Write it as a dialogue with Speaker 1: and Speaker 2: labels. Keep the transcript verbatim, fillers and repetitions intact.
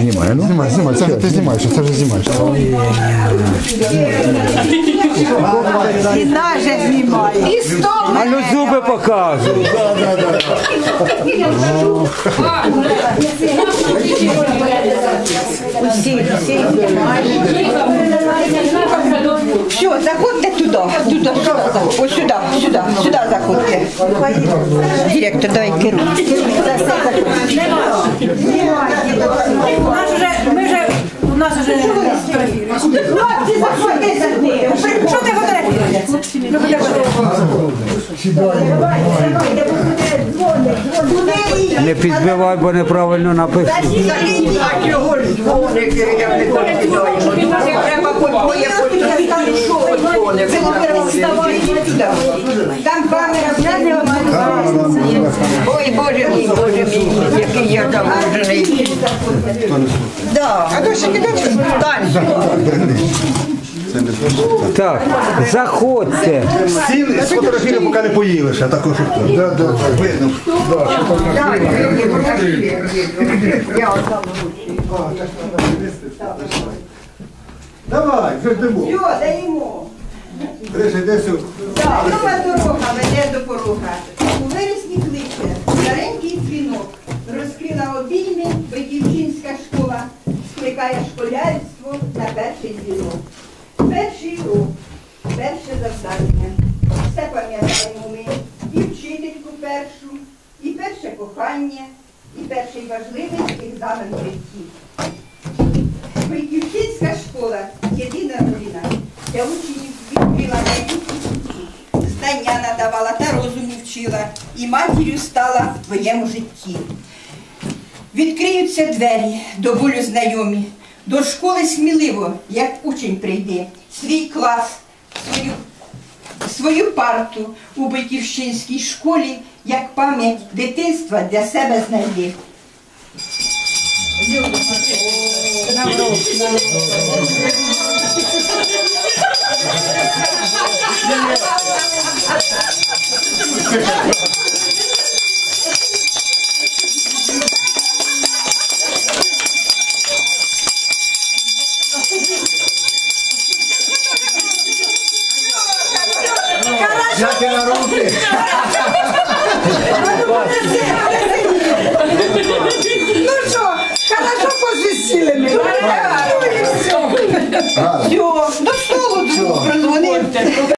Speaker 1: знімає, ну?
Speaker 2: Знімай, знімай, це вже ти знімаєш, це вже знімаєш.
Speaker 3: І наже знімає. І стол.
Speaker 1: А ну зуби показуй.
Speaker 3: Усі, всі. Все, заходьте туди, туди, ось сюди, сюди, сюди заходьте. Директор, давай керуй.
Speaker 4: У нас вже, ми вже, у нас вже
Speaker 3: Хлопці, заходьте за ним.
Speaker 4: що ти фотографуєш?
Speaker 1: Не підбивай, бо неправильно написано.
Speaker 3: Там камера взяли. Ой, Боже мій, Боже мій, який я заможений. Да. А то ще кидати далі.
Speaker 1: Так, заходьте.
Speaker 2: Сіли, сфотографіли, поки не поїли ще, також хто. Да, да, видно. Давай, вже ждемо.
Speaker 3: Все, даємо.
Speaker 2: Гриша, йди сюди.
Speaker 3: Нова дорога веде до порога. У вересні кличе старенький дзвінок. Розкрила обійми Биківчинська школа. Скликає школярство на перший дзвінок. Перший урок, перше завдання. Все пам'ятаємо ми. І вчительку першу, і перше кохання, і перший важливий екзамен в житті. Биківчинська школа – єдина родина. Для учнів відкрила майбутні путі. Знання надавала та розуму вчила. І матір'ю стала в твоєму житті. Відкриються двері до болю знайомі. До школи сміливо, як учень прийде. Свій клас, свою, свою парту у Биківщинській школі, як пам'ять дитинства для себе знайди.
Speaker 2: Взяти на руки.
Speaker 3: Ну що, хорошо посвістили ми. Все, до столу прозвонив.